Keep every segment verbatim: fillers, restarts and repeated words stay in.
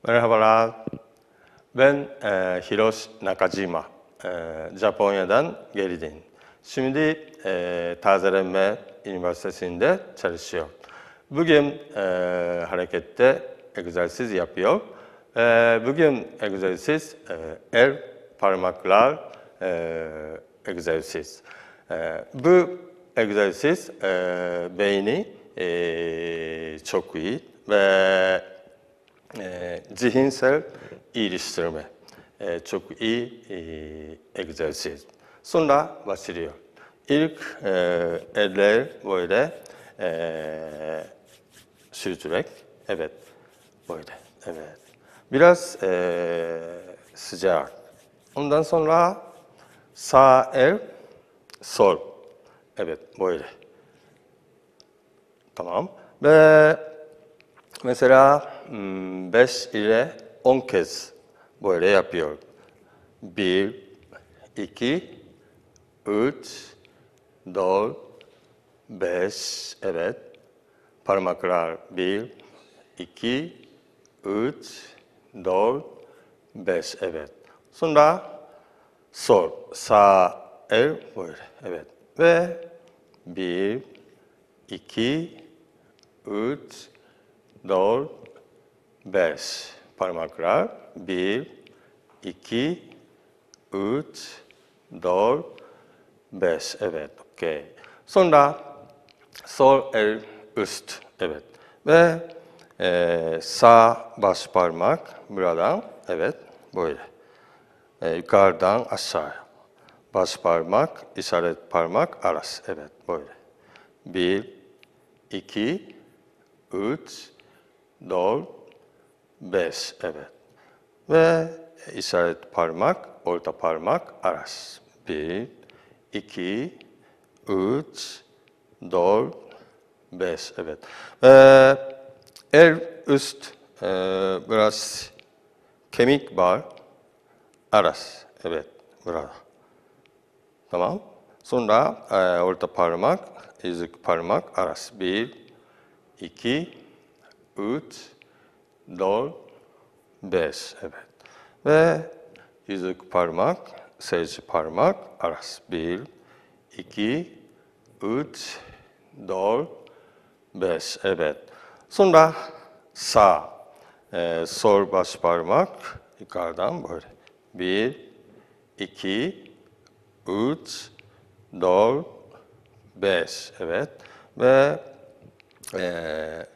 Merhabalar, ben e, Hiroshi Nakajima, e, Japonya'dan geldim. Şimdi e, Tazeleme Üniversitesi'nde çalışıyor. Bugün e, harekette egzersiz yapıyor. E, bugün egzersiz e, el parmaklar e, egzersiz. E, bu egzersiz e, beyni e, çok iyi ve e, zihinsel iyileştirme. E, çok iyi e, egzersiz. Sonra başlıyor. İlk e, eller böyle e, sürtürerek. Evet. Böyle. Evet. Biraz e, sıcak. Ondan sonra sağ el, sol. Evet. Böyle. Tamam. Ve mesela beş ile on kez böyle yapıyor. Bir, iki, üç, dört, beş, evet. Parmaklar bir, iki, üç, dört, beş, evet. Sonra sol, sağ el böyle, evet. Ve bir, iki, üç, dört, beş parmaklar. Bir, iki, üç, dört, beş. Evet, okey. Sonra sol el üst. Evet. Ve e, sağ baş parmak buradan. Evet, böyle. E, yukarıdan aşağı. Baş parmak, işaret parmak arası. Evet, böyle. Bir, iki, üç, dört, beş, evet. Ve işaret parmak, orta parmak arası. Bir, iki, üç, dört, beş, evet. Ve el üst e, biraz kemik var, arası. Evet, burada. Tamam. Sonra e, orta parmak, yüzük parmak arası. Bir, iki, üç, dört, beş, evet. Ve yüzük parmak, serçe parmak arası. Bir, iki, üç, dört, beş, evet. Sonra sağ, e, sol baş parmak yukarıdan böyle. Bir, iki, üç, dört, beş, evet. Ve e,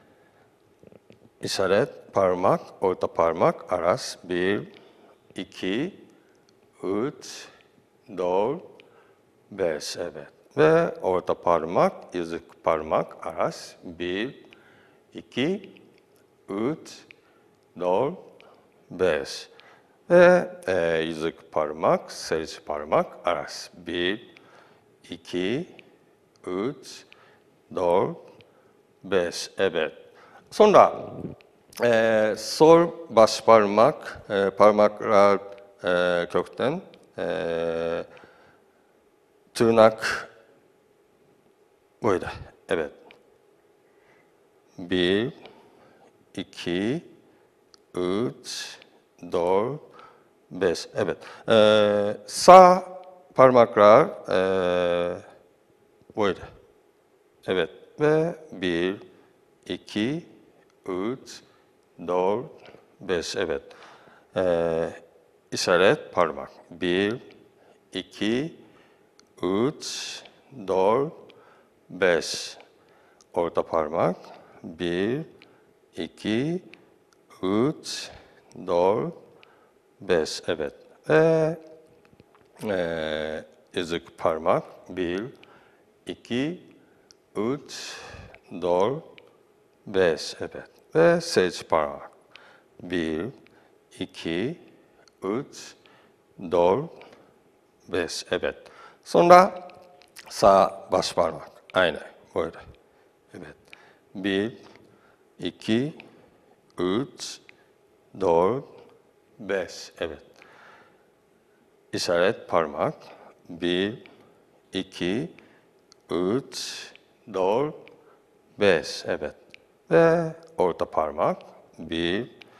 işaret parmak, orta parmak arası. Bir, iki, üç, dört, beş, evet. Ve orta parmak, yüzük parmak arası. Bir, iki, üç, dört, beş. Ve e, yüzük parmak, serçe parmak arası. Bir, iki, üç, dört, beş, evet. Sonra e, sol baş parmak, e, parmaklar e, kökten e, tırnak böyle, evet. Bir, iki, üç, dört, beş, evet. E, sağ parmaklar e, böyle, evet. Ve bir, iki, üç, dört, beş, evet. Ee, işaret parmak. Bir, iki, üç, dört, beş. Orta parmak. Bir, iki, üç, dört, beş, evet. Ve e, yüzük parmak. Bir, iki, üç, dört, beş, evet. Ve serçe parmak. Bir, iki, üç, dört, beş, evet. Sonra sağ baş parmak. Aynen, böyle. Evet. Bir, iki, üç, dört, beş, evet. İşaret parmak. Bir, iki, üç, dört, beş, evet. Ve orta parmak. Bir,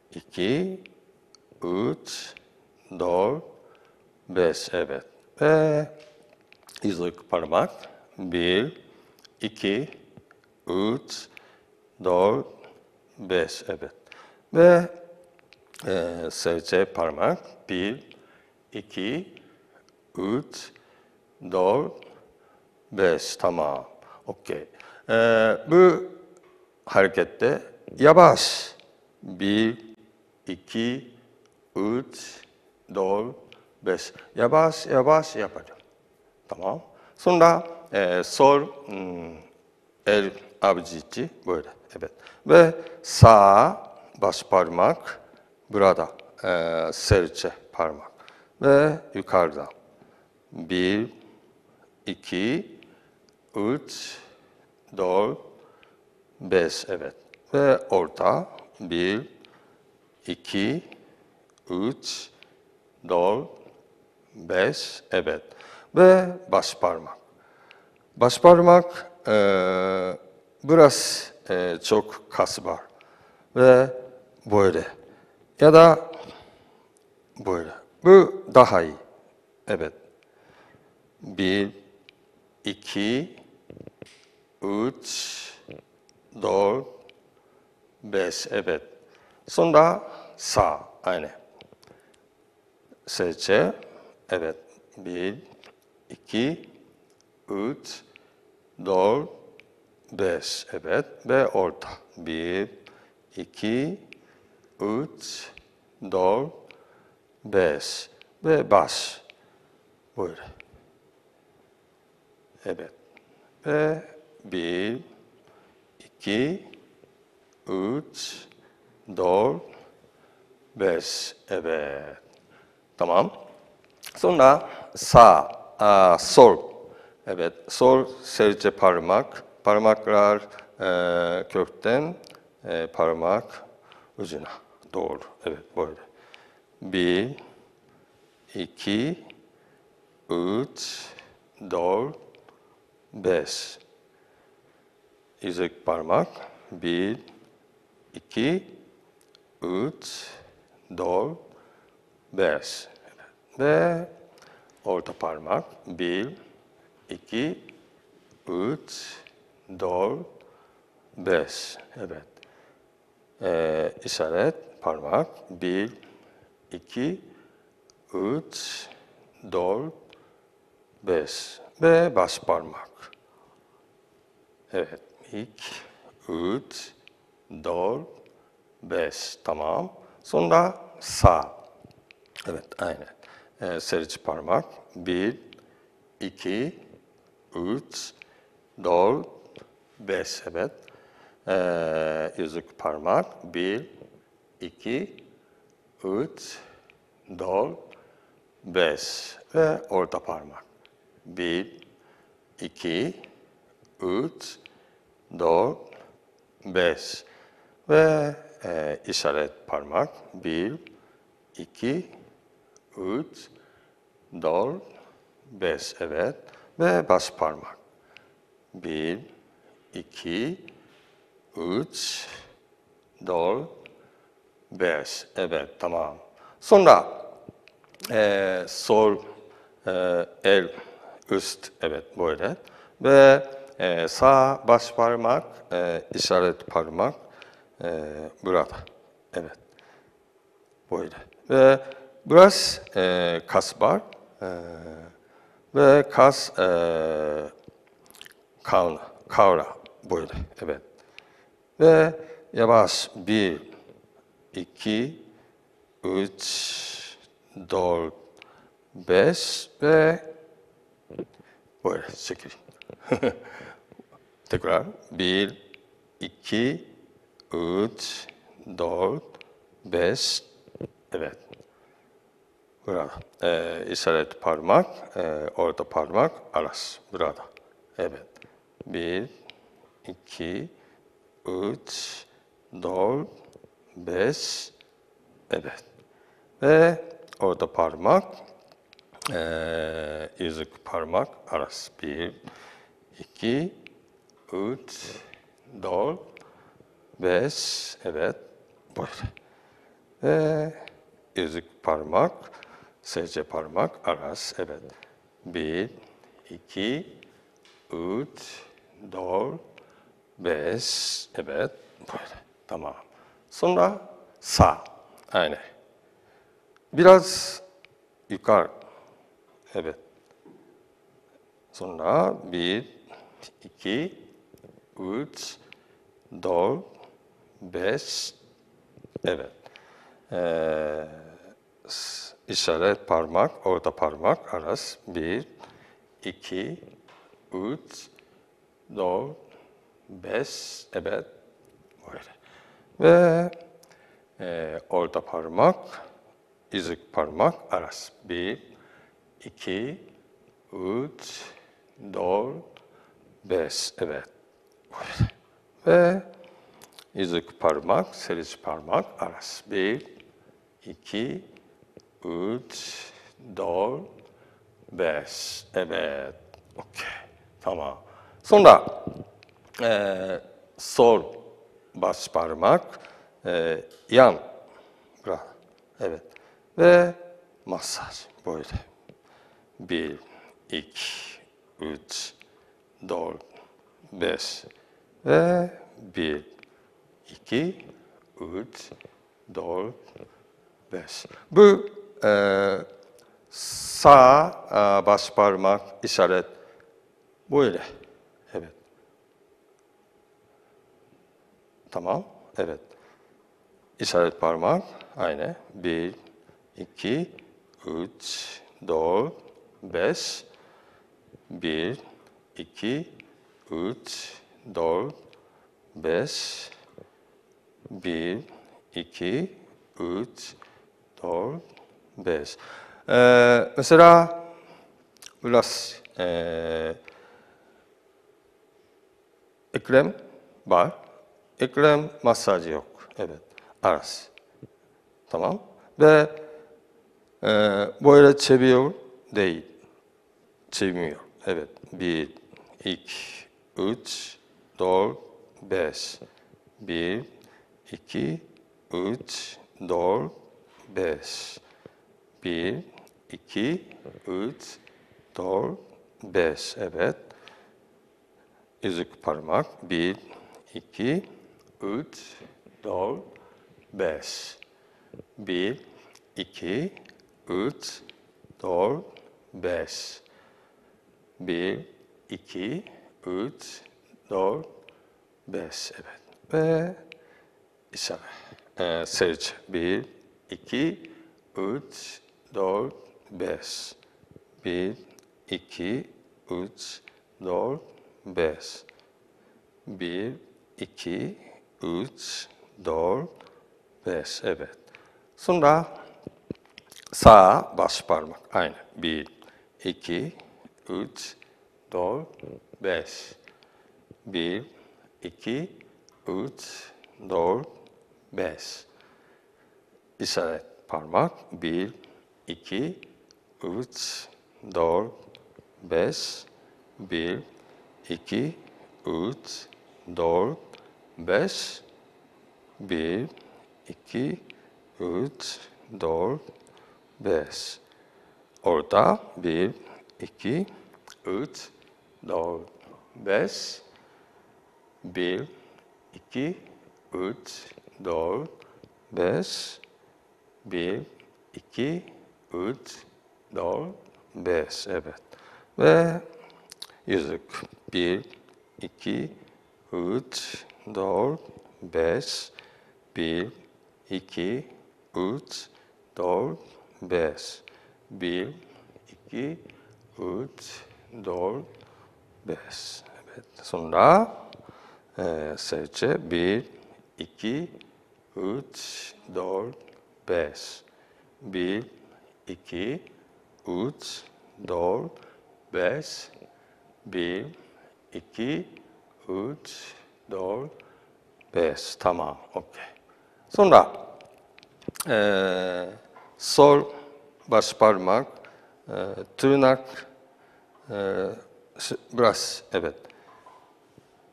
iki, üç, dört, beş. Evet. Ve yüzük parmak. bir, iki, üç, dört, beş. Evet. Ve e, serçe parmak. bir, iki, üç, dört, beş. Tamam. Okey. E, bu harekette yavaş. bir, iki, üç, dört, beş. Yavaş yavaş yapacağım. Tamam. Sonra e, sol hmm, el avucu böyle. Evet. Ve sağ baş parmak burada. E, serçe parmak. Ve yukarıda. Bir, iki, üç, dört, beş. Evet. Ve orta. Bir, iki, üç, dört, beş. Evet. Ve baş parmak. Baş parmak e, biraz e, çok kas var. Ve böyle. Ya da böyle. Bu daha iyi. Evet. Bir, iki, üç, dört, beş. Evet. Sonra sağ. Aynı. Serçe. Evet. Bir, iki, üç, dört, beş. Evet. Ve orta. Bir, iki, üç, dört, beş. Ve baş. Böyle. Evet. Ve bir, iki, üç, dört, beş. Evet. Tamam. Sonra sağ, aa, sol. Evet, sol serçe parmak. Parmaklar e, kökten e, parmak ucuna doğru. Evet, böyle. Bir, iki, üç, dört, beş. Yüzük parmak. Bir, iki, üç, dört, beş. Ve orta parmak. Bir, iki, üç, dört, beş. Evet. Ee, işaret parmak. Bir, iki, üç, dört, beş. Ve baş parmak. Evet. İki, üç, dört, beş. Tamam. Sonra sağ. Evet, aynen. Ee, serçe parmak. Bir, iki, üç, dört, beş. Evet. Ee, yüzük parmak. Bir, iki, üç, dört, beş. Ve orta parmak. Bir, iki, üç, dört, beş. Ve e, işaret parmak. Bir, iki, üç, dört, beş. Evet. Ve baş parmak. Bir, iki, üç, dört, beş. Evet, tamam. Sonra e, sol e, el üst. Evet, böyle. Ve e, sağ baş parmak, e, işaret parmak e, burada. Evet. Böyle. Ve biraz e, kas var. E, ve kas e, kavra, kavra böyle. Evet. Ve yavaş bir, iki, üç, dört, beş ve böyle çekil. Tekrar bir, iki, üç, dört, beş. Evet. Burada. Ee, işaret parmak, e, orta parmak, arası. Burada. Evet. Bir, iki, üç, dört, beş. Evet. Ve orta parmak, e, yüzük parmak, arası. Bir, iki, üç, dört, beş. Evet. Böyle. ve yüzük parmak, serçe parmak, aras. Evet. Bir, iki, üç, dört, beş. Evet. Böyle. Tamam. Sonra sağ. Aynı. Biraz yukarı. Evet. Sonra bir, iki, üç, dört, beş. Evet. Ee, işaret parmak, orta parmak, aras. Bir, iki, üç, dört, beş. Evet. Böyle. Ve e, orta parmak, yüzük parmak, aras. Bir, iki, üç, dört, beş. Evet. Böyle. Ve yüzük parmak, serçe parmak, aras. Bir, iki, üç, dört, beş. Evet. Okey. Tamam. Sonra e, sol baş parmak, e, yan. Bravo. Evet. Ve masaj. Böyle. Bir, iki, üç, dört, beş. Ve bir, iki, üç, dört, beş. Bu e, sağ e, baş parmak işaret böyle. Evet. Tamam. Evet. İşaret parmak aynı. Bir, iki, üç, dört, beş. Bir, iki, üç, dört, beş. Bir, iki, üç, dört, beş. Ee, mesela biraz e, eklem var. Eklem masajı yok. Evet. Aras. Tamam. Ve e, böyle çeviriyor değil. Çevirmiyor. Evet. Bir, iki, üç, dört, beş. Bir, iki, üç, dört, beş. Bir, iki, üç, dört, beş. Evet. Yüzük parmak. Bir, iki, üç, dört, beş. Bir, iki, üç, dört, beş. Bir, iki, üç, dört, beş. Evet. Ve işaret. Ee, serçe. Bir, iki, üç, dört, beş. Bir, iki, üç, dört, beş. Bir, iki, üç, dört, beş. Evet. Sonra sağ baş parmak. Aynı. Bir, iki, üç, dört, beş. Bir, iki, üç, dört, beş. İşaret parmak. Bir, iki, üç, dört, beş. Bir, iki, üç, dört, beş. Bir, iki, üç, dört, beş. Orta. Bir, iki, üç, dört, beş. Bir, iki, üç, dört, beş. Bir, iki, üç, dört, beş. Evet. Ve yüzük. Bir, iki, üç, dört, beş. Bir, iki, üç, dört, beş. Bir, iki, üç, dört, beş. Evet. Sonra e, serçe. Bir, iki, üç, dört, beş. Bir, iki, üç, dört, beş. Bir, iki, üç, dört, beş. Tamam. Okey. Sonra e, sol baş parmak, e, tırnak, e, biraz, evet.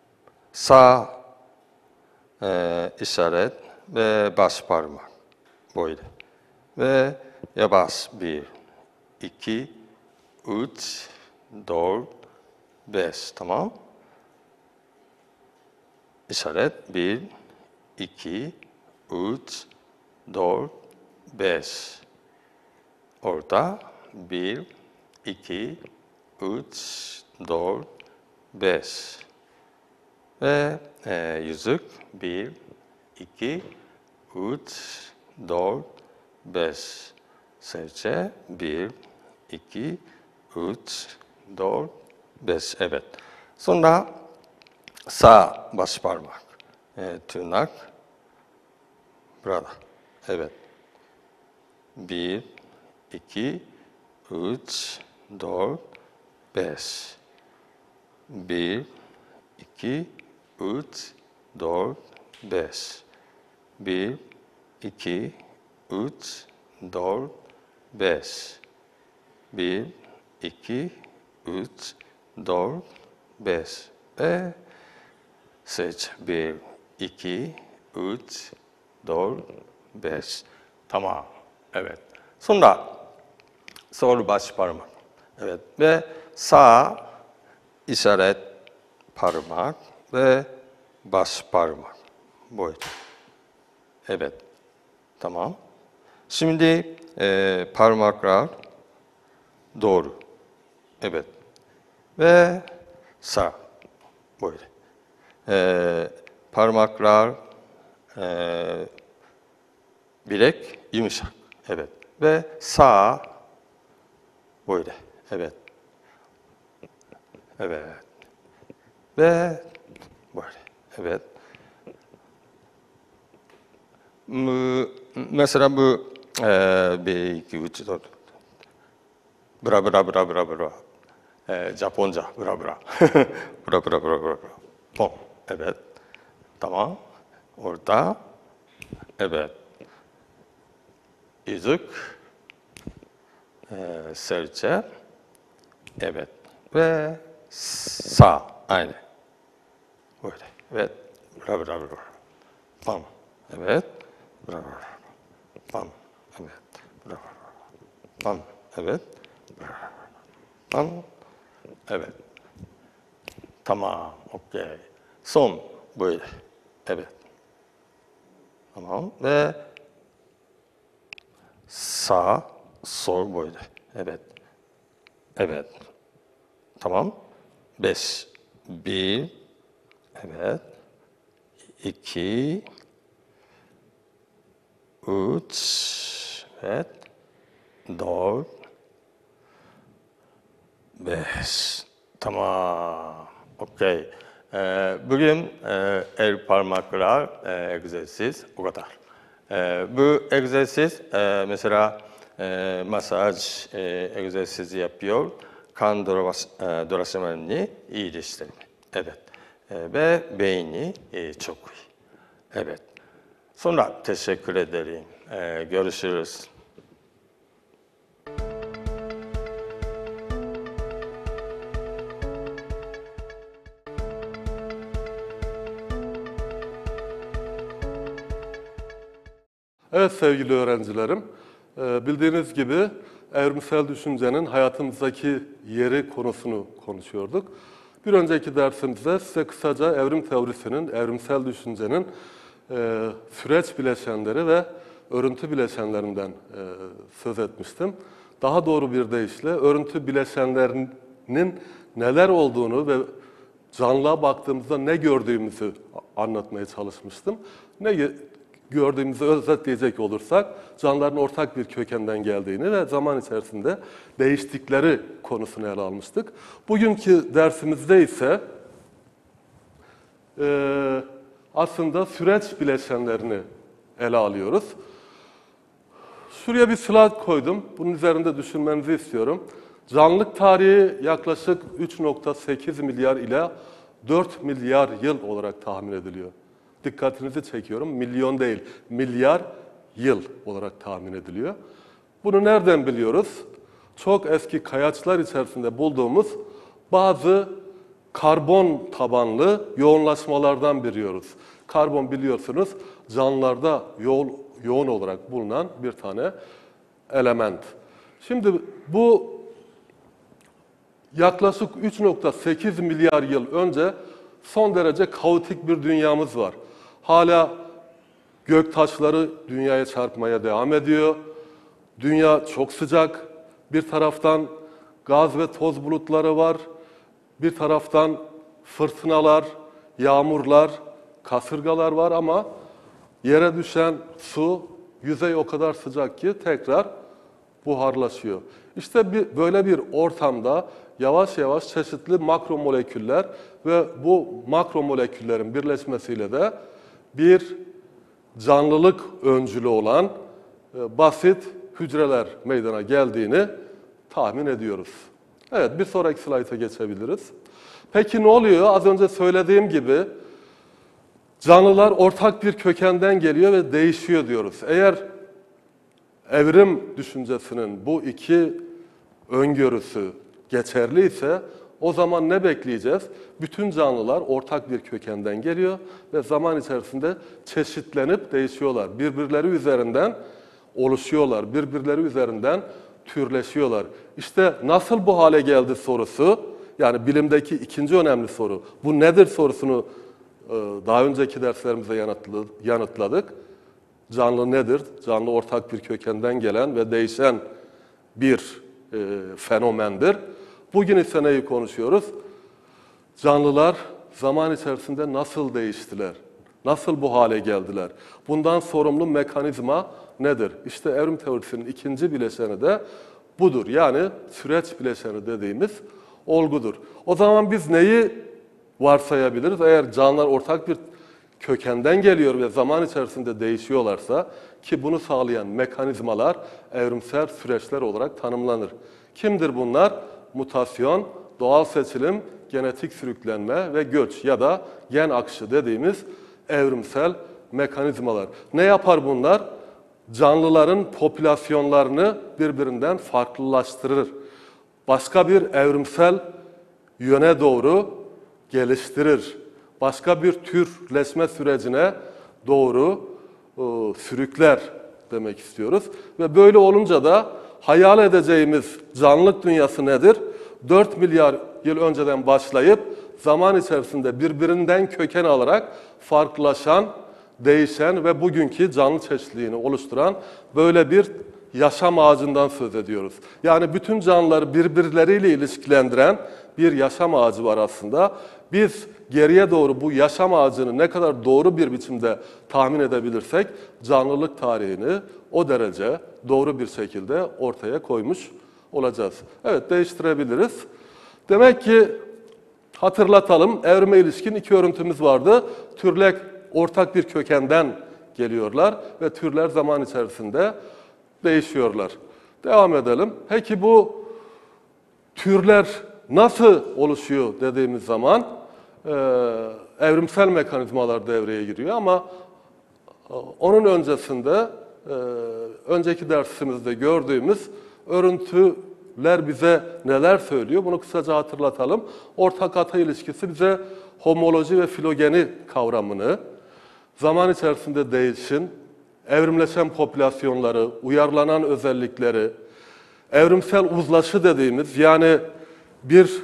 Sağ e, işaret ve baş parmak. böyle. Ve yavaş bir, iki, üç, dört, beş. Tamam. İşaret bir, iki, üç, dört, beş. Orta bir, iki, üç, dört, beş. Ve e, yüzük bir, iki, üç, dört, beş. Serçe bir, iki, üç, dört, beş. Evet. Sonra sağ baş parmak. E, tırnak. Burada. Evet. Bir, iki, üç, dört, beş. Bir, iki, üç, dört, beş. Bir, iki, üç, dört, beş. Bir, iki, üç, dört, beş. Ve seç. Bir, iki, üç, dört, beş. Tamam. Evet. Sonra sol baş parmak. Evet. Ve sağ işaret parmak ve baş parmak. Böyle. Evet. Tamam. Şimdi e, parmaklar doğru. Evet. Ve sağ. Böyle. E, parmaklar e, bilek yumuşak. Evet. Ve sağ böyle. Evet. Evet. Ve böyle. Evet. Mesela bu e, bir, iki, üç, dört. Bra bra bra bra bra. E, Japonca. Bra bra. Bra bra bra bra. Pom. Evet. Tamam. Orada. Evet. Yüzük. E, serçe. Evet. Ve sağ. Aynı. Böyle. Evet. Bra bra bra. Pam. Evet. Bra bra. Pam. Evet. Bra bra. Pam. Evet. Bra. Pam. Evet. Tamam. Okey. Son. Böyle. Evet. Tamam. Ve sağ, sol böyle. Evet. Evet. Tamam. Beş. Bir. Evet. İki. Üç. Evet. Dört. Beş. Tamam. Okey. Ee, bugün e, el parmaklar e, egzersiz o kadar. E, bu egzersiz e, mesela e, masaj e, egzersizi yapıyor. Kan dolas, e, dolaşımını iyileştirme. Evet. E, ve beyni e, çok iyi. Evet. Sonra teşekkür ederim. E, görüşürüz. Evet sevgili öğrencilerim, bildiğiniz gibi evrimsel düşüncenin hayatımızdaki yeri konusunu konuşuyorduk. Bir önceki dersimizde size kısaca evrim teorisinin, evrimsel düşüncenin süreç bileşenleri ve örüntü bileşenlerinden söz etmiştim. Daha doğru bir deyişle örüntü bileşenlerinin neler olduğunu ve canlığa baktığımızda ne gördüğümüzü anlatmaya çalışmıştım. Ne gördüğümüzü özetleyecek olursak, canlıların ortak bir kökenden geldiğini ve zaman içerisinde değiştikleri konusunu ele almıştık. Bugünkü dersimizde ise e, aslında süreç bileşenlerini ele alıyoruz. Şuraya bir slide koydum. Bunun üzerinde düşünmenizi istiyorum. Canlılık tarihi yaklaşık üç nokta sekiz milyar ile dört milyar yıl olarak tahmin ediliyor. Dikkatinizi çekiyorum. Milyon değil, milyar yıl olarak tahmin ediliyor. Bunu nereden biliyoruz? Çok eski kayaçlar içerisinde bulduğumuz bazı karbon tabanlı yoğunlaşmalardan biliyoruz. Karbon biliyorsunuz canlılarda yoğun, yoğun olarak bulunan bir tane element. Şimdi bu yaklaşık üç nokta sekiz milyar yıl önce son derece kaotik bir dünyamız var. Hala gök taşları dünyaya çarpmaya devam ediyor. Dünya çok sıcak. Bir taraftan gaz ve toz bulutları var. Bir taraftan fırtınalar, yağmurlar, kasırgalar var ama yere düşen su, yüzey o kadar sıcak ki tekrar buharlaşıyor. İşte bir, böyle bir ortamda yavaş yavaş çeşitli makromoleküller ve bu makromoleküllerin birleşmesiyle de bir canlılık öncülü olan e, basit hücreler meydana geldiğini tahmin ediyoruz. Evet, bir sonraki slayta geçebiliriz. Peki ne oluyor? Az önce söylediğim gibi canlılar ortak bir kökenden geliyor ve değişiyor diyoruz. Eğer evrim düşüncesinin bu iki öngörüsü geçerliyse o zaman ne bekleyeceğiz? Bütün canlılar ortak bir kökenden geliyor ve zaman içerisinde çeşitlenip değişiyorlar. Birbirleri üzerinden oluşuyorlar, birbirleri üzerinden türleşiyorlar. İşte nasıl bu hale geldi sorusu, yani bilimdeki ikinci önemli soru. Bu nedir sorusunu daha önceki derslerimizde yanıtladık. Canlı nedir? Canlı ortak bir kökenden gelen ve değişen bir e, fenomendir. Bugün ise neyi konuşuyoruz? Canlılar zaman içerisinde nasıl değiştiler? Nasıl bu hale geldiler? Bundan sorumlu mekanizma nedir? İşte evrim teorisinin ikinci bileşeni de budur. Yani süreç bileşeni dediğimiz olgudur. O zaman biz neyi varsayabiliriz? Eğer canlılar ortak bir kökenden geliyor ve zaman içerisinde değişiyorlarsa, ki bunu sağlayan mekanizmalar evrimsel süreçler olarak tanımlanır. Kimdir bunlar? Mutasyon, doğal seçilim, genetik sürüklenme ve göç ya da gen akışı dediğimiz evrimsel mekanizmalar. Ne yapar bunlar? Canlıların popülasyonlarını birbirinden farklılaştırır. Başka bir evrimsel yöne doğru geliştirir. Başka bir türleşme sürecine doğru e, sürükler demek istiyoruz. Ve böyle olunca da hayal edeceğimiz canlılık dünyası nedir? dört milyar yıl önceden başlayıp zaman içerisinde birbirinden köken alarak farklılaşan, değişen ve bugünkü canlı çeşitliliğini oluşturan böyle bir yaşam ağacından söz ediyoruz. Yani bütün canlıları birbirleriyle ilişkilendiren bir yaşam ağacı var aslında. Biz geriye doğru bu yaşam ağacını ne kadar doğru bir biçimde tahmin edebilirsek canlılık tarihini o derece doğru bir şekilde ortaya koymuş olacağız. Evet, değiştirebiliriz. Demek ki hatırlatalım, evrime ilişkin iki örüntümüz vardı. Türler ortak bir kökenden geliyorlar ve türler zaman içerisinde değişiyorlar. Devam edelim. Peki bu türler nasıl oluşuyor dediğimiz zaman e, evrimsel mekanizmalar devreye giriyor ama e, onun öncesinde e, önceki dersimizde gördüğümüz örüntüler bize neler söylüyor? Bunu kısaca hatırlatalım. Ortak ata ilişkisi bize homoloji ve filogeni kavramını, zaman içerisinde değişim, evrimleşen popülasyonları, uyarlanan özellikleri, evrimsel uzlaşı dediğimiz, yani bir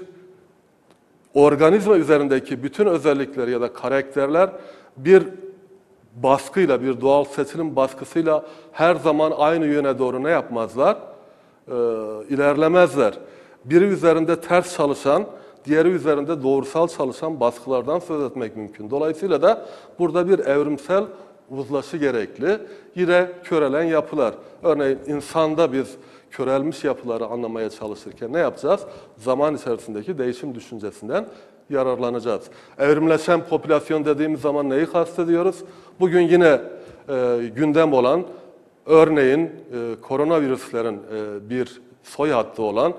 organizma üzerindeki bütün özellikleri ya da karakterler bir baskıyla, bir doğal seçilim baskısıyla her zaman aynı yöne doğru ne yapmazlar? Ee, ilerlemezler. Biri üzerinde ters çalışan, diğeri üzerinde doğrusal çalışan baskılardan söz etmek mümkün. Dolayısıyla da burada bir evrimsel uzlaşı gerekli. Yine körelen yapılar. Örneğin insanda biz körelmiş yapıları anlamaya çalışırken ne yapacağız? Zaman içerisindeki değişim düşüncesinden yararlanacağız. Evrimleşen popülasyon dediğimiz zaman neyi kastediyoruz? Bugün yine e, gündem olan, örneğin e, koronavirüslerin e, bir soy hattı olan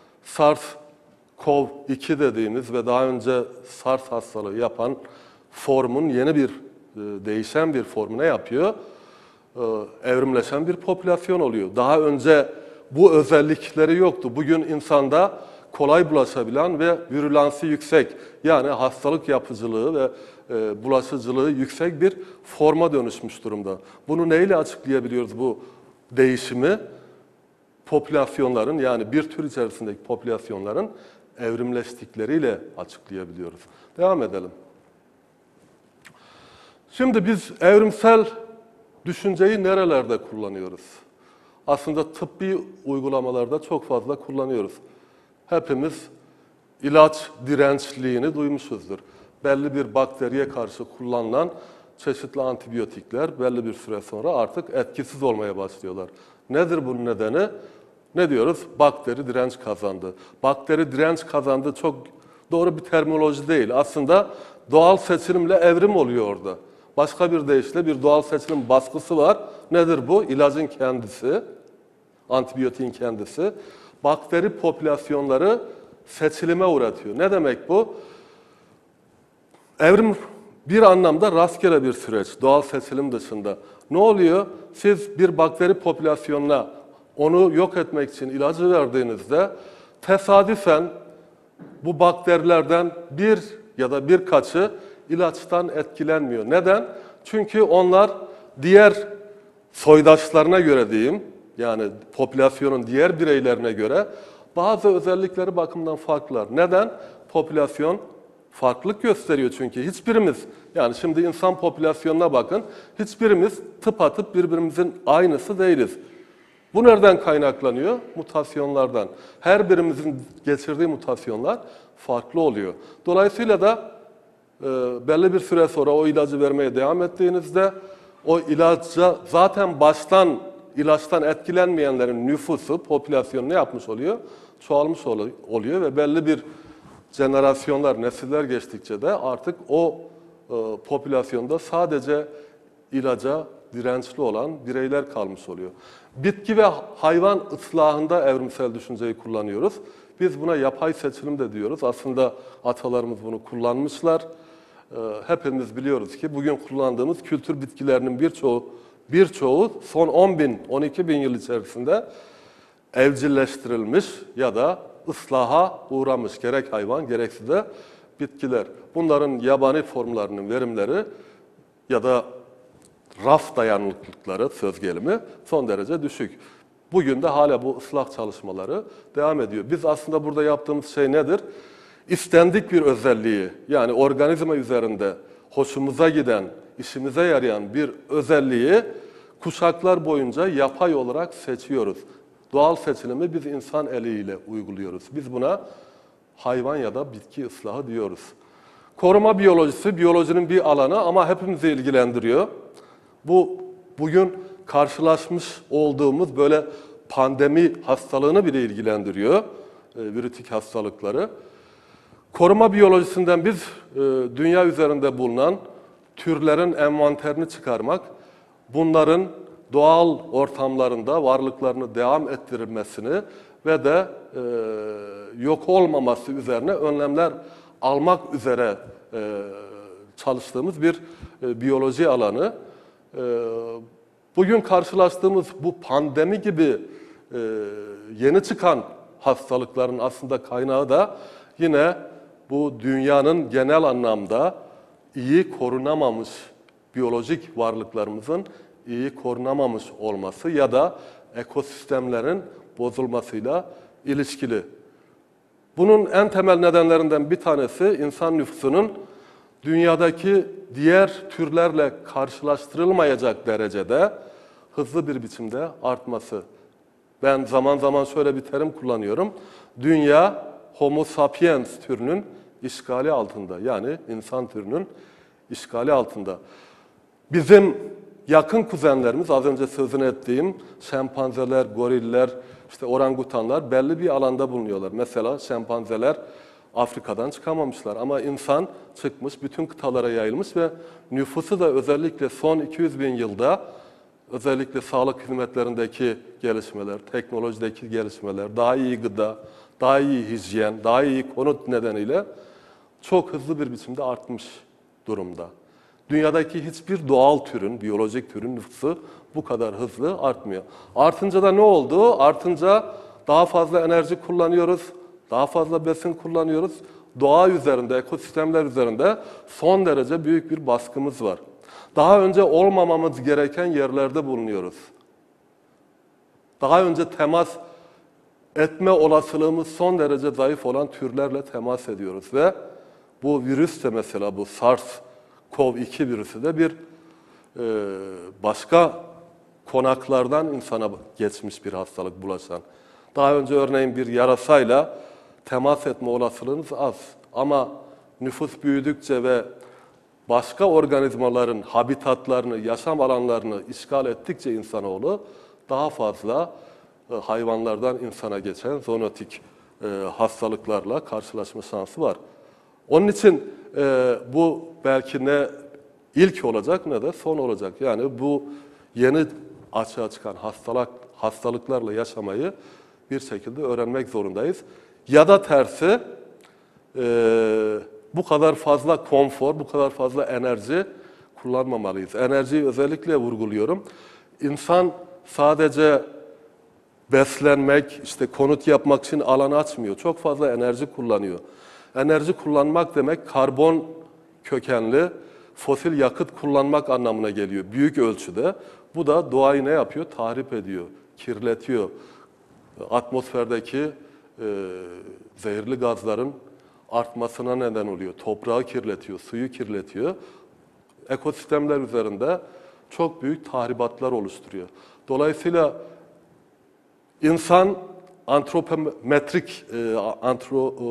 SARS-CoV iki dediğimiz ve daha önce SARS hastalığı yapan formun yeni bir, e, değişen bir formu ne yapıyor? E, evrimleşen bir popülasyon oluyor. Daha önce bu özellikleri yoktu. Bugün insanda kolay bulaşabilen ve virülansı yüksek, yani hastalık yapıcılığı ve e, bulaşıcılığı yüksek bir forma dönüşmüş durumda. Bunu neyle açıklayabiliyoruz bu değişimi? Popülasyonların, yani bir tür içerisindeki popülasyonların evrimleştikleriyle açıklayabiliyoruz. Devam edelim. Şimdi biz evrimsel düşünceyi nerelerde kullanıyoruz? Aslında tıbbi uygulamalarda çok fazla kullanıyoruz. Hepimiz ilaç dirençliğini duymuşuzdur. Belli bir bakteriye karşı kullanılan çeşitli antibiyotikler belli bir süre sonra artık etkisiz olmaya başlıyorlar. Nedir bunun nedeni? Ne diyoruz? Bakteri direnç kazandı. Bakteri direnç kazandı çok doğru bir terminoloji değil. Aslında doğal seçilimle evrim oluyor orada. Başka bir deyişle bir doğal seçilim baskısı var. Nedir bu? İlacın kendisi, antibiyotiğin kendisi. Bakteri popülasyonları seçilime uğratıyor. Ne demek bu? Evrim bir anlamda rastgele bir süreç, doğal seçilim dışında. Ne oluyor? Siz bir bakteri popülasyonuna onu yok etmek için ilacı verdiğinizde tesadüfen bu bakterilerden bir ya da birkaçı ilaçtan etkilenmiyor. Neden? Çünkü onlar diğer soydaşlarına göre diyeyim, yani popülasyonun diğer bireylerine göre bazı özellikleri bakımından farklılar. Neden? Popülasyon farklılık gösteriyor çünkü. Hiçbirimiz, yani şimdi insan popülasyonuna bakın, hiçbirimiz tıpatıp birbirimizin aynısı değiliz. Bu nereden kaynaklanıyor? Mutasyonlardan. Her birimizin geçirdiği mutasyonlar farklı oluyor. Dolayısıyla da e, belli bir süre sonra o ilacı vermeye devam ettiğinizde o ilaca zaten baştan ilaçtan etkilenmeyenlerin nüfusu, popülasyonu ne yapmış oluyor? Çoğalmış oluyor ve belli bir jenerasyonlar, nesiller geçtikçe de artık o e, popülasyonda sadece ilaca dirençli olan bireyler kalmış oluyor. Bitki ve hayvan ıslahında evrimsel düşünceyi kullanıyoruz. Biz buna yapay seçilim de diyoruz. Aslında atalarımız bunu kullanmışlar. E, hepimiz biliyoruz ki bugün kullandığımız kültür bitkilerinin birçoğu birçoğu son on bin, on iki bin yıl içerisinde evcilleştirilmiş ya da ıslaha uğramış, gerek hayvan gerekse de bitkiler. Bunların yabani formlarının verimleri ya da raf dayanıklılıkları, söz gelimi son derece düşük. Bugün de hala bu ıslah çalışmaları devam ediyor. Biz aslında burada yaptığımız şey nedir? İstendik bir özelliği, yani organizma üzerinde hoşumuza giden, işimize yarayan bir özelliği kuşaklar boyunca yapay olarak seçiyoruz. Doğal seçilimi biz insan eliyle uyguluyoruz. Biz buna hayvan ya da bitki ıslahı diyoruz. Koruma biyolojisi, biyolojinin bir alanı ama hepimizi ilgilendiriyor. Bu bugün karşılaşmış olduğumuz böyle pandemi hastalığını bile ilgilendiriyor, e, virütik hastalıkları. Koruma biyolojisinden biz e, dünya üzerinde bulunan türlerin envanterini çıkarmak, bunların doğal ortamlarında varlıklarını devam ettirilmesini ve de e, yok olmaması üzerine önlemler almak üzere e, çalıştığımız bir e, biyoloji alanı. E, bugün karşılaştığımız bu pandemi gibi e, yeni çıkan hastalıkların aslında kaynağı da yine bu dünyanın genel anlamda iyi korunamamış biyolojik varlıklarımızın iyi korunamamış olması ya da ekosistemlerin bozulmasıyla ilişkili. Bunun en temel nedenlerinden bir tanesi insan nüfusunun dünyadaki diğer türlerle karşılaştırılmayacak derecede hızlı bir biçimde artması. Ben zaman zaman şöyle bir terim kullanıyorum. Dünya Homo sapiens türünün işgali altında, yani insan türünün işgali altında. Bizim yakın kuzenlerimiz, az önce sözünü ettiğim şempanzeler, goriller, işte orangutanlar belli bir alanda bulunuyorlar. Mesela şempanzeler Afrika'dan çıkamamışlar ama insan çıkmış, bütün kıtalara yayılmış ve nüfusu da özellikle son iki yüz bin yılda özellikle sağlık hizmetlerindeki gelişmeler, teknolojideki gelişmeler, daha iyi gıda, daha iyi hijyen, daha iyi konut nedeniyle çok hızlı bir biçimde artmış durumda. Dünyadaki hiçbir doğal türün, biyolojik türün nüfusu bu kadar hızlı artmıyor. Artınca da ne oldu? Artınca daha fazla enerji kullanıyoruz, Daha fazla besin kullanıyoruz. Doğa üzerinde, ekosistemler üzerinde son derece büyük bir baskımız var. Daha önce olmamamız gereken yerlerde bulunuyoruz. Daha önce temas etme olasılığımız son derece zayıf olan türlerle temas ediyoruz. Ve bu virüs de mesela bu SARS-CoV iki virüsü de bir e, başka konaklardan insana geçmiş bir hastalık, bulaşan. Daha önce örneğin bir yarasayla temas etme olasılığınız az. Ama nüfus büyüdükçe ve başka organizmaların habitatlarını, yaşam alanlarını işgal ettikçe insanoğlu daha fazla e, hayvanlardan insana geçen zoonotik e, hastalıklarla karşılaşma şansı var. Onun için e, bu belki ne ilk olacak ne de son olacak. Yani bu yeni açığa çıkan hastalık, hastalıklarla yaşamayı bir şekilde öğrenmek zorundayız. Ya da tersi e, bu kadar fazla konfor, bu kadar fazla enerji kullanmamalıyız. Enerjiyi özellikle vurguluyorum. İnsan sadece beslenmek, işte konut yapmak için alan açmıyor. Çok fazla enerji kullanıyor. Enerji kullanmak demek karbon kökenli fosil yakıt kullanmak anlamına geliyor büyük ölçüde. Bu da doğayı ne yapıyor? Tahrip ediyor, kirletiyor. Atmosferdeki e, zehirli gazların artmasına neden oluyor. Toprağı kirletiyor, suyu kirletiyor. Ekosistemler üzerinde çok büyük tahribatlar oluşturuyor. Dolayısıyla insan antropometrik, e, antro, e,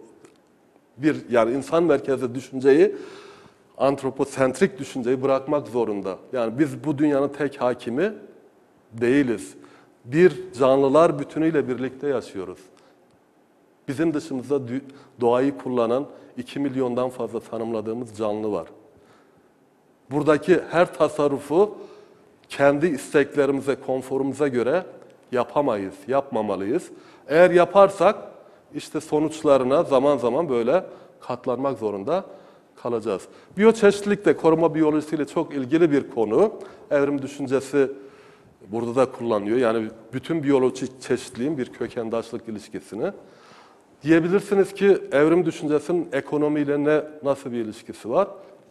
bir yani insan merkezli düşünceyi, antroposentrik düşünceyi bırakmak zorunda. Yani biz bu dünyanın tek hakimi değiliz. Bir canlılar bütünüyle birlikte yaşıyoruz. Bizim dışımızda doğayı kullanan iki milyondan fazla tanımladığımız canlı var. Buradaki her tasarrufu kendi isteklerimize, konforumuza göre yapamayız, yapmamalıyız. Eğer yaparsak işte sonuçlarına zaman zaman böyle katlanmak zorunda kalacağız. Biyoçeşitlilik de koruma biyolojisiyle çok ilgili bir konu. Evrim düşüncesi burada da kullanılıyor. Yani bütün biyolojik çeşitliliğin bir kökendaşlık ilişkisini. Diyebilirsiniz ki evrim düşüncesinin ekonomiyle ne nasıl bir ilişkisi var?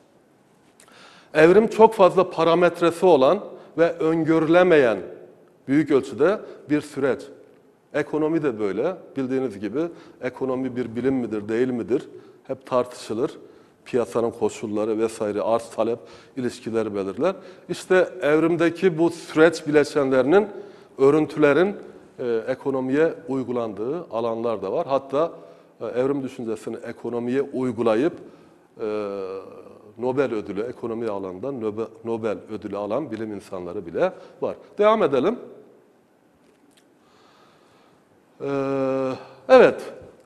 Evrim çok fazla parametresi olan ve öngörülemeyen büyük ölçüde bir süreç. Ekonomi de böyle. Bildiğiniz gibi ekonomi bir bilim midir, değil midir? Hep tartışılır. Piyasanın koşulları vesaire, arz talep ilişkileri belirler. İşte evrimdeki bu süreç bileşenlerinin, örüntülerin e, ekonomiye uygulandığı alanlar da var. Hatta e, evrim düşüncesini ekonomiye uygulayıp e, Nobel ödülü, ekonomi alanında Nobel, Nobel ödülü alan bilim insanları bile var. Devam edelim. Ee, evet.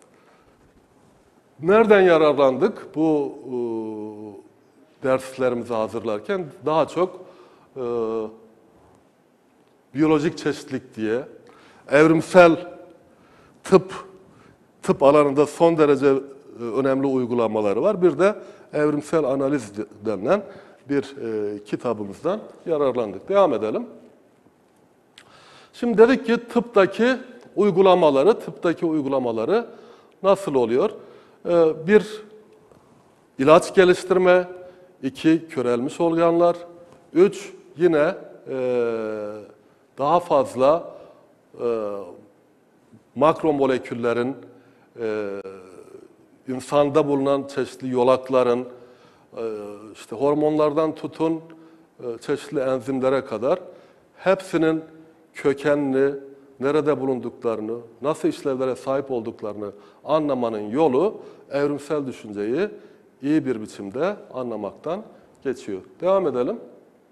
Nereden yararlandık bu e, derslerimizi hazırlarken? Daha çok e, biyolojik çeşitlilik diye, evrimsel tıp, tıp alanında son derece e, önemli uygulamaları var. Bir de evrimsel analiz denilen bir e, kitabımızdan yararlandık. Devam edelim. Şimdi dedik ki tıptaki uygulamaları, tıptaki uygulamaları nasıl oluyor? E, bir, ilaç geliştirme. iki körelmiş organlar. Üç, yine e, daha fazla e, makromoleküllerin, e, insanda bulunan çeşitli yolakların, işte hormonlardan tutun çeşitli enzimlere kadar hepsinin kökenli, nerede bulunduklarını, nasıl işlevlere sahip olduklarını anlamanın yolu evrimsel düşünceyi iyi bir biçimde anlamaktan geçiyor. Devam edelim.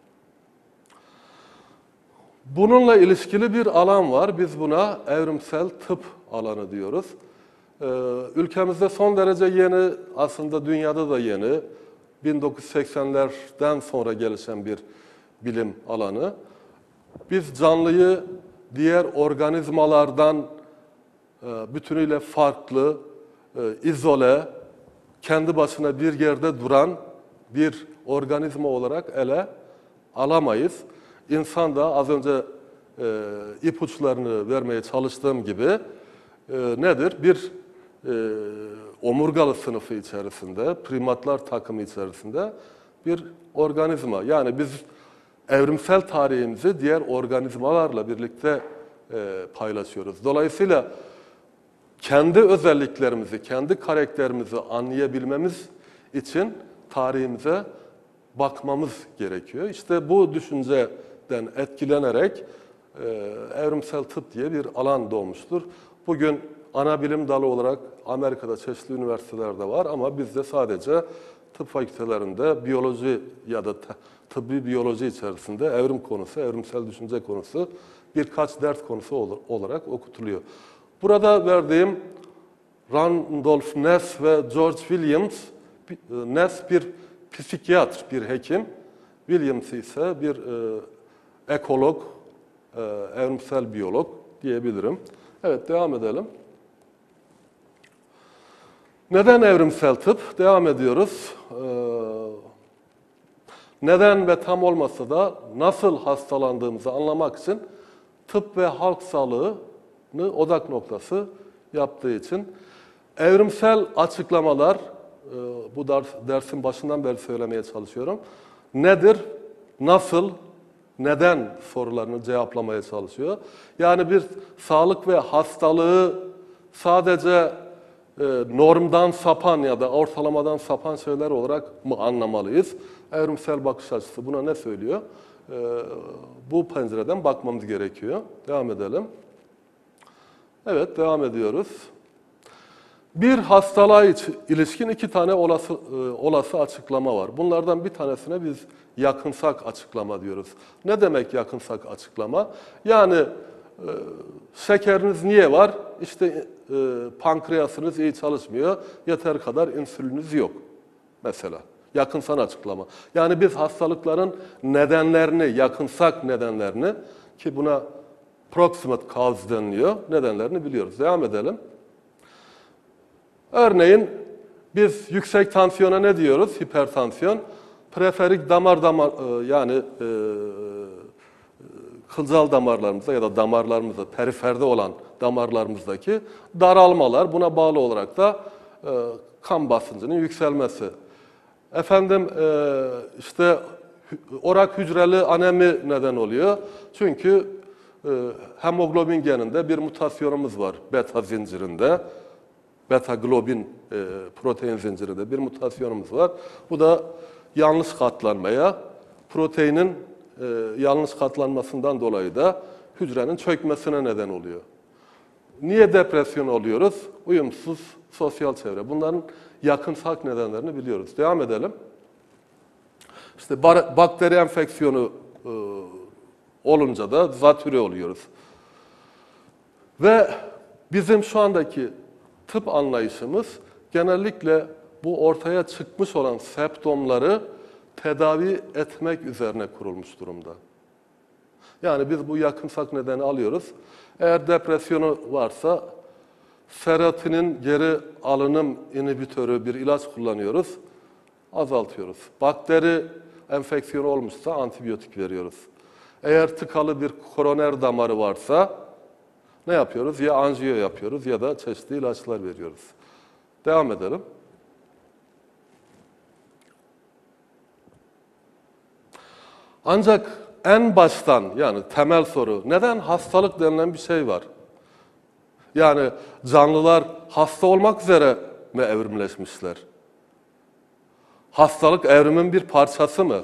Bununla ilişkili bir alan var. Biz buna evrimsel tıp alanı diyoruz. Ülkemizde son derece yeni, aslında dünyada da yeni, bin dokuz yüz seksenlerden sonra gelişen bir bilim alanı. Biz canlıyı diğer organizmalardan bütünüyle farklı, izole, kendi başına bir yerde duran bir organizma olarak ele alamayız. İnsan da az önce ipuçlarını vermeye çalıştığım gibi nedir? Bir e, omurgalı sınıfı içerisinde, primatlar takımı içerisinde bir organizma. Yani biz evrimsel tarihimizi diğer organizmalarla birlikte e, paylaşıyoruz. Dolayısıyla kendi özelliklerimizi, kendi karakterimizi anlayabilmemiz için tarihimize bakmamız gerekiyor. İşte bu düşünceden etkilenerek e, evrimsel tıp diye bir alan doğmuştur. Bugün ana bilim dalı olarak Amerika'da çeşitli üniversitelerde var ama bizde sadece tıp fakültelerinde biyoloji ya da tıbbi biyoloji içerisinde evrim konusu, evrimsel düşünce konusu birkaç ders konusu olarak okutuluyor. Burada verdiğim Randolph Ness ve George Williams, Ness bir psikiyatr, bir hekim, Williams ise bir e, ekolog, e, evrimsel biyolog diyebilirim. Evet, devam edelim. Neden evrimsel tıp? Devam ediyoruz. Ee, neden ve tam olmasa da nasıl hastalandığımızı anlamak için tıp ve halk sağlığını odak noktası yaptığı için evrimsel açıklamalar, e, bu ders, dersin başından beri söylemeye çalışıyorum. Nedir, nasıl, neden sorularını cevaplamaya çalışıyor. Yani bir sağlık ve hastalığı sadece e, normdan sapan ya da ortalamadan sapan şeyler olarak mı anlamalıyız? Evrimsel bakış açısı buna ne söylüyor? E, bu pencereden bakmamız gerekiyor. Devam edelim. Evet, devam ediyoruz. Bir hastalığa ilişkin iki tane olası, e, olası açıklama var. Bunlardan bir tanesine biz yakınsak açıklama diyoruz. Ne demek yakınsak açıklama? Yani e, şekeriniz niye var? İşte e, pankreasınız iyi çalışmıyor, yeter kadar insüliniz yok mesela. Yakınsan açıklama. Yani biz hastalıkların nedenlerini, yakınsak nedenlerini, ki buna proximate cause deniliyor, nedenlerini biliyoruz. Devam edelim. Örneğin biz yüksek tansiyona ne diyoruz? Hipertansiyon. Preferik damar damar yani e, kılcal damarlarımızda ya da damarlarımızda, periferde olan damarlarımızdaki daralmalar, buna bağlı olarak da e, kan basıncının yükselmesi. Efendim e, işte orak hücreli anemi neden oluyor. Çünkü e, hemoglobin geninde bir mutasyonumuz var beta zincirinde. Beta globin e, protein zincirinde bir mutasyonumuz var. Bu da yanlış katlanmaya, proteinin e, yanlış katlanmasından dolayı da hücrenin çökmesine neden oluyor. Niye depresyon oluyoruz? Uyumsuz sosyal çevre. Bunların yakınsak nedenlerini biliyoruz. Devam edelim. İşte bakteri enfeksiyonu e, olunca da zatürre oluyoruz. Ve bizim şu andaki tıp anlayışımız genellikle bu ortaya çıkmış olan semptomları tedavi etmek üzerine kurulmuş durumda. Yani biz bu yakınsak nedeni alıyoruz. Eğer depresyonu varsa serotonin geri alınım inhibitörü bir ilaç kullanıyoruz, azaltıyoruz. Bakteri enfeksiyonu olmuşsa antibiyotik veriyoruz. Eğer tıkalı bir koroner damarı varsa ne yapıyoruz? Ya anjiyo yapıyoruz ya da çeşitli ilaçlar veriyoruz. Devam edelim. Ancak en baştan, yani temel soru, neden hastalık denilen bir şey var? Yani canlılar hasta olmak üzere mi evrimleşmişler? Hastalık evrimin bir parçası mı?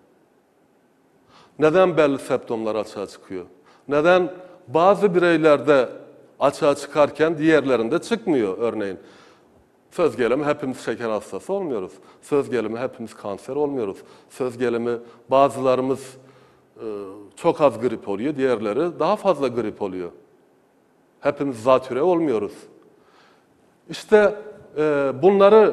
Neden belli semptomlar açığa çıkıyor? Neden bazı bireylerde açığa çıkarken diğerlerinde çıkmıyor örneğin? Söz gelimi hepimiz şeker hastası olmuyoruz. Söz gelimi hepimiz kanser olmuyoruz. Söz gelimi bazılarımız e, çok az grip oluyor, diğerleri daha fazla grip oluyor. Hepimiz zatürre olmuyoruz. İşte e, bunları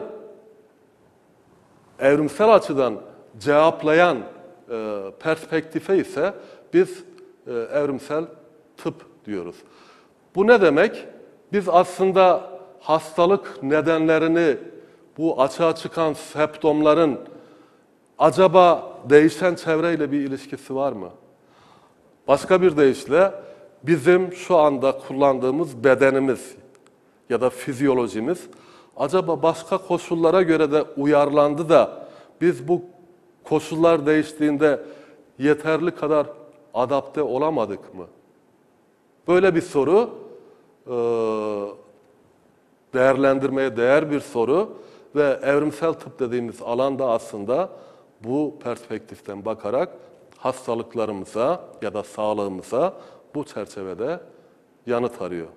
evrimsel açıdan cevaplayan e, perspektife ise biz e, evrimsel tıp diyoruz. Bu ne demek? Biz aslında hastalık nedenlerini, bu açığa çıkan semptomların acaba değişen çevreyle bir ilişkisi var mı? Başka bir deyişle bizim şu anda kullandığımız bedenimiz, ya da fizyolojimiz acaba başka koşullara göre de uyarlandı da biz bu koşullar değiştiğinde yeterli kadar adapte olamadık mı? Böyle bir soru e, değerlendirmeye değer bir soru ve evrimsel tıp dediğimiz alanda aslında bu perspektiften bakarak hastalıklarımıza ya da sağlığımıza bu çerçevede yanıt arıyor.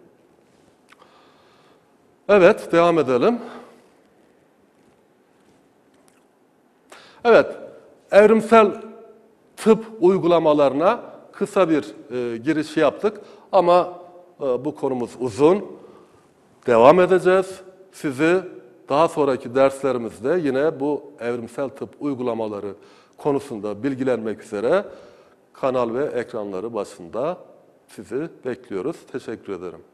Evet, devam edelim. Evet, evrimsel tıp uygulamalarına kısa bir e, giriş yaptık ama e, bu konumuz uzun. Devam edeceğiz. Sizi daha sonraki derslerimizde yine bu evrimsel tıp uygulamaları konusunda bilgilenmek üzere kanal ve ekranları başında sizi bekliyoruz. Teşekkür ederim.